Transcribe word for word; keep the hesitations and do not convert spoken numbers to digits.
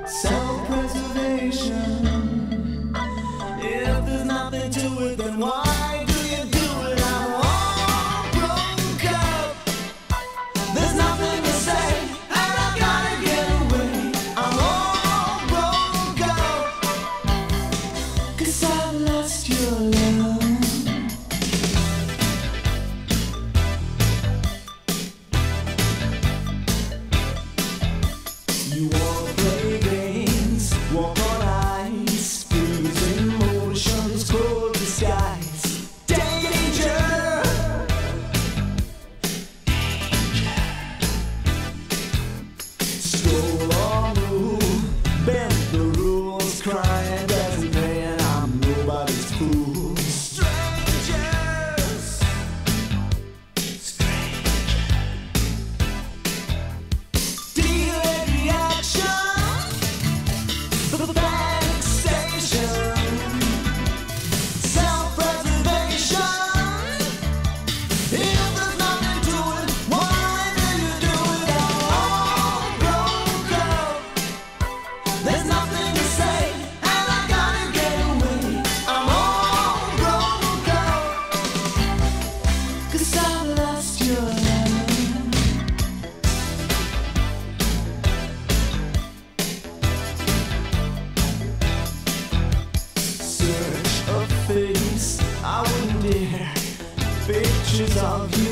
Self-preservation. If there's nothing to it, then why do you do it? I'm all broke up. There's nothing to say, and I gotta get away. I'm all broke up, 'cause I've lost your love. You wanna play games, walk on ice, freezing motions, cold disguise. Danger! Stroll on move, bend the rules, crying doesn't pay, and I'm nobody's fool. Strangers! Delayed reaction, the panic station. Self-preservation. If there's nothing to it, why do you do it? I'm all broke up. There's nothing to say, and I gotta get away. I'm all broke up, 'cause I've lost your love. Search a face I wouldn't dare. Pictures of you